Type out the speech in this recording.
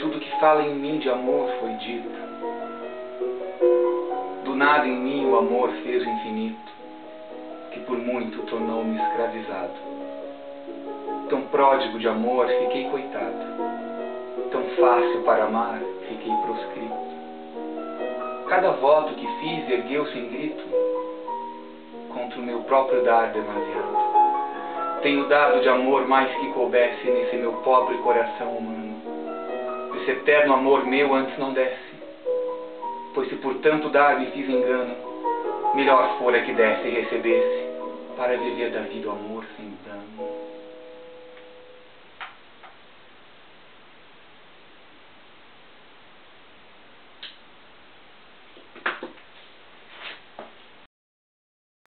tudo que fala em mim de amor foi dito. Do nada em mim o amor fez o infinito, que por muito tornou-me escravizado. Tão pródigo de amor fiquei coitado, tão fácil para amar fiquei proscrito. Cada voto que fiz ergueu-se em grito contra o meu próprio dar demasiado. Tenho dado de amor mais que coubesse nesse meu pobre coração humano. Esse eterno amor meu antes não desse, pois se por tanto dar me fiz engano, melhor fora que desse e recebesse, para viver da vida o amor sem